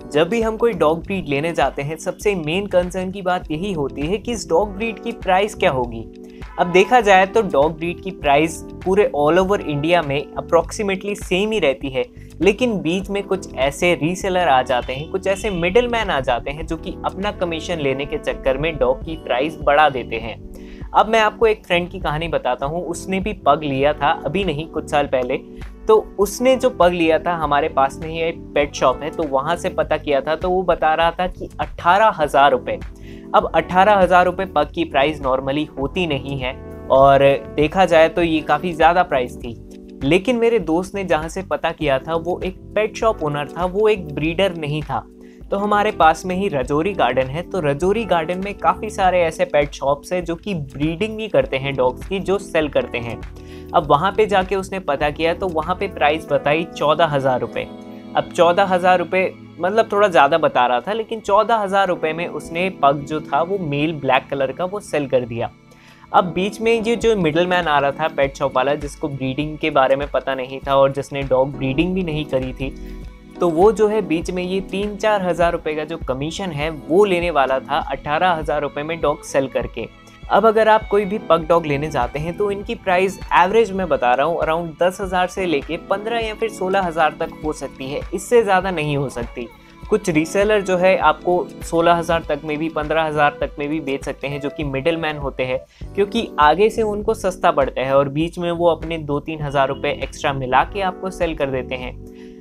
जब भी हम कोई डॉग ब्रीड लेने जाते हैं, सबसे मेन कंसर्न की बात यही होती है कि इस डॉग ब्रीड की प्राइस क्या होगी। अब देखा जाए तो डॉग ब्रीड की प्राइस पूरे ऑल ओवर इंडिया में अप्रॉक्सीमेटली सेम ही रहती है, लेकिन बीच में कुछ ऐसे रीसेलर आ जाते हैं, कुछ ऐसे मिडिल मैन आ जाते हैं जो कि अपना कमीशन लेने के चक्कर में डॉग की प्राइस बढ़ा देते हैं। अब मैं आपको एक फ्रेंड की कहानी बताता हूँ। उसने भी पग लिया था, अभी नहीं कुछ साल पहले। तो उसने जो पग लिया था, हमारे पास में ही एक पेट शॉप है, तो वहाँ से पता किया था, तो वो बता रहा था कि 18,000 रुपये। अब 18,000 रुपये पग की प्राइस नॉर्मली होती नहीं है, और देखा जाए तो ये काफ़ी ज़्यादा प्राइस थी। लेकिन मेरे दोस्त ने जहाँ से पता किया था, वो एक पेट शॉप ओनर था, वो एक ब्रीडर नहीं था। तो हमारे पास में ही रजौरी गार्डन है, तो रजौरी गार्डन में काफ़ी सारे ऐसे पेट शॉप्स हैं जो कि ब्रीडिंग भी करते हैं डॉग्स की, जो सेल करते हैं। अब वहाँ पे जाके उसने पता किया, तो वहाँ पे प्राइस बताई 14,000 रुपये। अब 14,000 रुपये मतलब थोड़ा ज़्यादा बता रहा था, लेकिन 14,000 रुपये में उसने पग जो था वो मेल ब्लैक कलर का वो सेल कर दिया। अब बीच में ये जो मिडल मैन आ रहा था, पेट शॉप वाला, जिसको ब्रीडिंग के बारे में पता नहीं था और जिसने डॉग ब्रीडिंग भी नहीं करी थी, तो वो जो है बीच में ये 3-4 हज़ार रुपये का जो कमीशन है वो लेने वाला था 18,000 रुपये में डॉग सेल करके। अब अगर आप कोई भी पग डॉग लेने जाते हैं तो इनकी प्राइस एवरेज में बता रहा हूँ अराउंड 10,000 से लेके 15 या फिर 16,000 तक हो सकती है, इससे ज़्यादा नहीं हो सकती। कुछ रीसेलर जो है आपको 16,000 तक में भी, 15,000 तक में भी बेच सकते हैं, जो कि मिडिल मैन होते हैं, क्योंकि आगे से उनको सस्ता पड़ता है और बीच में वो अपने 2-3 हज़ार रुपये एक्स्ट्रा मिला के आपको सेल कर देते हैं।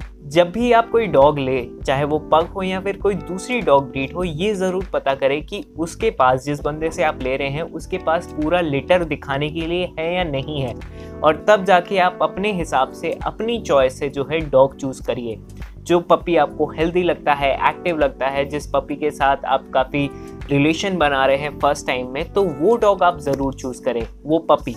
जब भी आप कोई डॉग ले, चाहे वो पग हो या फिर कोई दूसरी डॉग ब्रीड हो, ये ज़रूर पता करें कि उसके पास, जिस बंदे से आप ले रहे हैं, उसके पास पूरा लिटर दिखाने के लिए है या नहीं है, और तब जाके आप अपने हिसाब से, अपनी चॉइस से जो है डॉग चूज़ करिए। जो पपी आपको हेल्दी लगता है, एक्टिव लगता है, जिस पपी के साथ आप काफ़ी रिलेशन बना रहे हैं फर्स्ट टाइम में, तो वो डॉग आप ज़रूर चूज़ करें, वो पपी।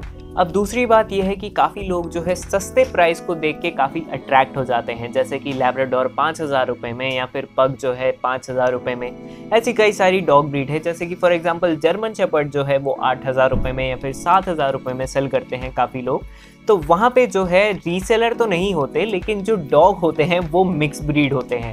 अब दूसरी बात यह है कि काफ़ी लोग जो है सस्ते प्राइस को देख के काफ़ी अट्रैक्ट हो जाते हैं, जैसे कि लैब्राडोर 5,000 रुपये में, या फिर पग जो है 5,000 रुपये में। ऐसी कई सारी डॉग ब्रीड है, जैसे कि फॉर एग्जांपल जर्मन शेपर्ड जो है वो 8,000 रुपये में या फिर 7,000 रुपये में सेल करते हैं काफ़ी लोग। तो वहाँ पे जो है रीसेलर तो नहीं होते, लेकिन जो डॉग होते हैं वो मिक्स ब्रीड होते हैं।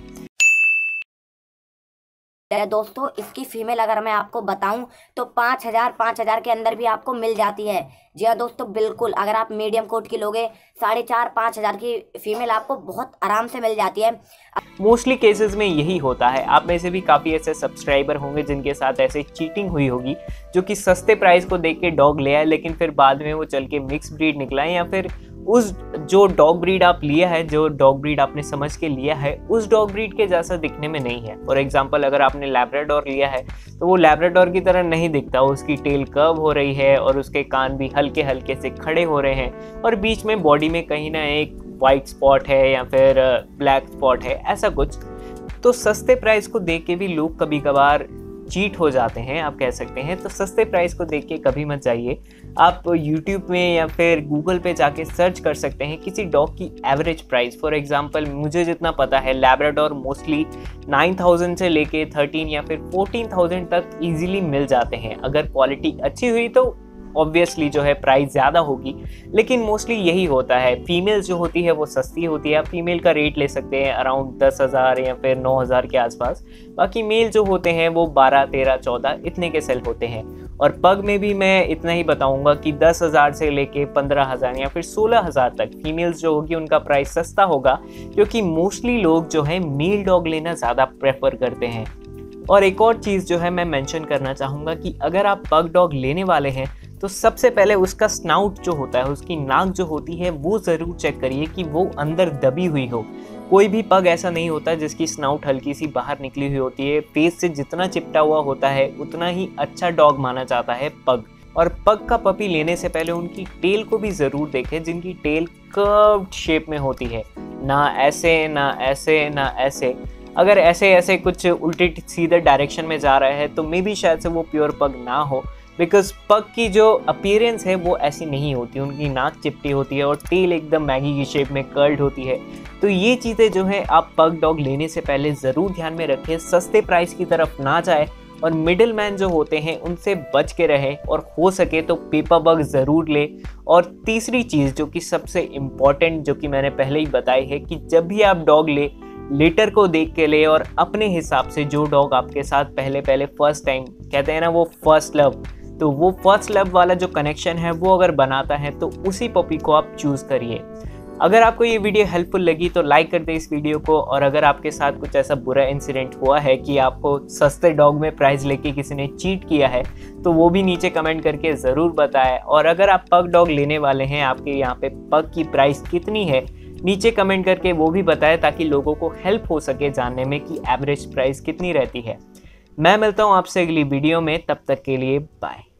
दोस्तों, इसकी फीमेल अगर मैं आपको बताऊं तो 5,000 के अंदर भी आपको मिल जाती है। जी हाँ दोस्तों, बिल्कुल। अगर आप मीडियम कोट की लोगे, 4,500-5,000 की फीमेल आपको बहुत आराम से मिल जाती है। मोस्टली केसेस में यही होता है। आप में से भी काफ़ी ऐसे सब्सक्राइबर होंगे जिनके साथ ऐसे चीटिंग हुई होगी, जो कि सस्ते प्राइस को देख के डॉग ले आए, लेकिन फिर बाद में वो चल के मिक्स ब्रीड निकला है, या फिर उस जो डॉग ब्रीड आप लिया है, जो डॉग ब्रीड आपने समझ के लिया है, उस डॉग ब्रीड के जैसा दिखने में नहीं है। फॉर एग्जांपल, अगर आपने लैब्राडोर लिया है तो वो लैब्राडोर की तरह नहीं दिखता, उसकी टेल कर्व हो रही है और उसके कान भी हल्के हल्के से खड़े हो रहे हैं, और बीच में बॉडी में कहीं ना एक वाइट स्पॉट है या फिर ब्लैक स्पॉट है, ऐसा कुछ। तो सस्ते प्राइस को देख के भी लोग कभी कभार चीट हो जाते हैं, आप कह सकते हैं। तो सस्ते प्राइस को देख के कभी मत जाइए। आप YouTube में या फिर Google पे जाके सर्च कर सकते हैं किसी डॉग की एवरेज प्राइस। फॉर एग्जांपल, मुझे जितना पता है, लैब्राडोर मोस्टली 9,000 से लेके 13 या फिर 14,000 तक इजीली मिल जाते हैं। अगर क्वालिटी अच्छी हुई तो ऑब्वियसली जो है प्राइस ज़्यादा होगी, लेकिन मोस्टली यही होता है। फीमेल जो होती है वो सस्ती होती है। आप फीमेल का रेट ले सकते हैं अराउंड 10,000 या फिर 9,000 के आसपास। बाकी मेल जो होते हैं वो 12, 13, 14 इतने के सेल होते हैं। और पग में भी मैं इतना ही बताऊंगा कि 10,000 से लेके 15,000 या फिर 16,000 तक फीमेल्स जो होगी उनका प्राइस सस्ता होगा, क्योंकि मोस्टली लोग जो है मेल डॉग लेना ज़्यादा प्रेफर करते हैं। और एक और चीज़ जो है मैं मेंशन करना चाहूँगा कि अगर आप पग डॉग लेने वाले हैं तो सबसे पहले उसका स्नाउट जो होता है, उसकी नाक जो होती है, वो ज़रूर चेक करिए कि वो अंदर दबी हुई हो। कोई भी पग ऐसा नहीं होता जिसकी स्नाउट हल्की सी बाहर निकली हुई होती है। फेस से जितना चिपटा हुआ होता है उतना ही अच्छा डॉग माना जाता है पग। और पग का पपी लेने से पहले उनकी टेल को भी ज़रूर देखें, जिनकी टेल कर्व्ड शेप में होती है, ना ऐसे ना ऐसे ना ऐसे। अगर ऐसे ऐसे कुछ उल्टे सीधे डायरेक्शन में जा रहा है तो मे बी शायद से वो प्योर पग ना हो, बिकॉज पग की जो अपीयरेंस है वो ऐसी नहीं होती। उनकी नाक चिपटी होती है और टेल एकदम मैगी की शेप में कर्ल्ड होती है। तो ये चीज़ें जो है आप पग डॉग लेने से पहले ज़रूर ध्यान में रखें। सस्ते प्राइस की तरफ ना जाए और मिडिल मैन जो होते हैं उनसे बच के रहे, और हो सके तो पेपर बग ज़रूर ले। और तीसरी चीज़ जो कि सबसे इम्पॉर्टेंट, जो कि मैंने पहले ही बताई है, कि जब भी आप डॉग ले, लिटर को देख के ले और अपने हिसाब से जो डॉग आपके साथ पहले फर्स्ट टाइम, कहते हैं ना वो फर्स्ट लव, तो वो फर्स्ट लव वाला जो कनेक्शन है वो अगर बनाता है तो उसी पपी को आप चूज़ करिए। अगर आपको ये वीडियो हेल्पफुल लगी तो लाइक कर दे इस वीडियो को, और अगर आपके साथ कुछ ऐसा बुरा इंसिडेंट हुआ है कि आपको सस्ते डॉग में प्राइस लेके किसी ने चीट किया है तो वो भी नीचे कमेंट करके ज़रूर बताएं। और अगर आप पग डॉग लेने वाले हैं, आपके यहाँ पे पग की प्राइस कितनी है, नीचे कमेंट करके वो भी बताएं ताकि लोगों को हेल्प हो सके जानने में कि एवरेज प्राइस कितनी रहती है। मैं मिलता हूँ आपसे अगली वीडियो में, तब तक के लिए बाय।